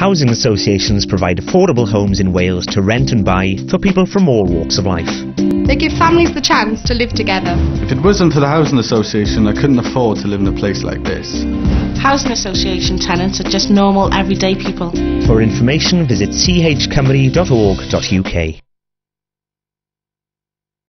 housing associations provide affordable homes in Wales to rent and buy for people from all walks of life. They give families the chance to live together. If it wasn't for the housing association, I couldn't afford to live in a place like this. Housing association tenants are just normal, everyday people. For information, visit chcymru.org.uk.